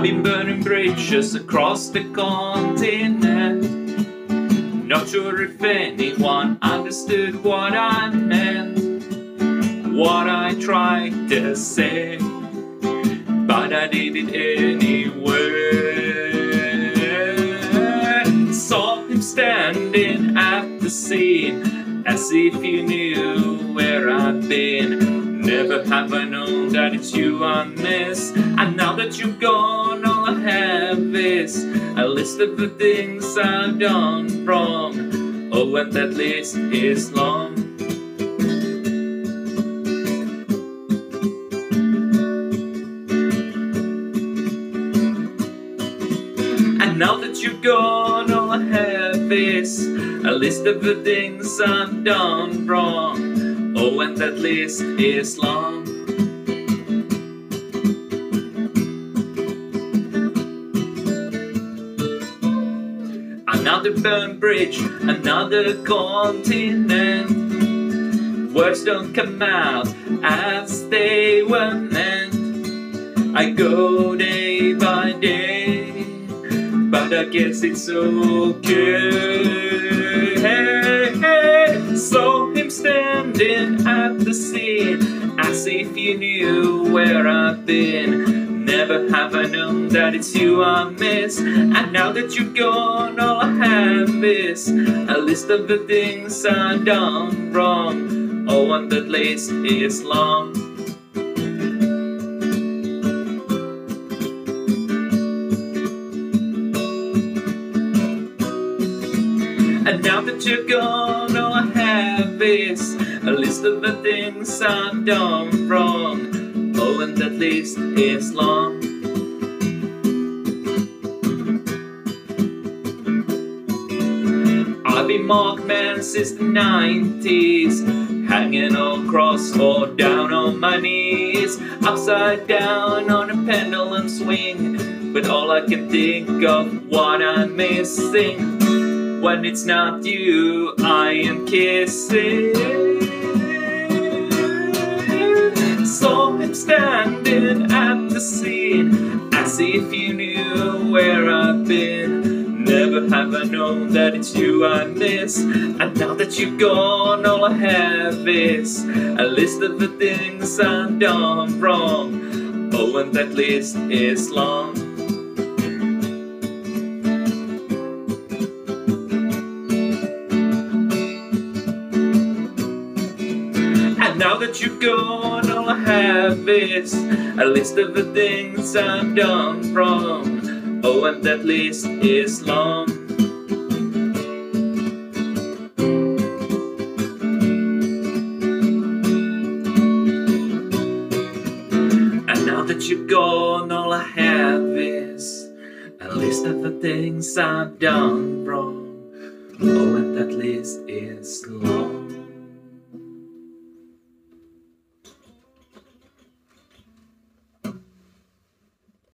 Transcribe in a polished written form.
been burning bridges across the continent. Not sure if anyone understood what I meant, what I tried to say, but I did it anyway. Saw him standing at the scene, as if you knew where I've been. Never have I known that it's you I miss. And now that you're gone, all I have is a list of the things I've done wrong. Oh, and that list is long. And now that you're gone, all I have is a list of the things I've done wrong. Oh, and that list is long. Another burned bridge, another continent. Words don't come out as they were meant. I go day by day, but I guess it's okay. Saw him standing at the scene, as if you knew where I've been. Never have I known that it's you I miss. And now that you're gone, all I have is a list of the things I've done wrong. Oh, and that list is long. And now that you're gone, all I have is a list of the things I've done wrong. Oh, and that list is long. I've been Markman since the 90s, hanging all cross or down on my knees, upside down on a pendulum swing. But all I can think of what I'm missing. When it's not you I am kissing. Saw him standing at the scene, as if you knew where I've been. Never have I known that it's you I miss. And now that you're gone, all I have is a list of the things I've done wrong. Oh, and that list is long. Now that you're gone, all I have is a list of the things I've done wrong. Oh, and that list is long. And now that you're gone, all I have is a list of the things I've done wrong. Oh, and that list is long.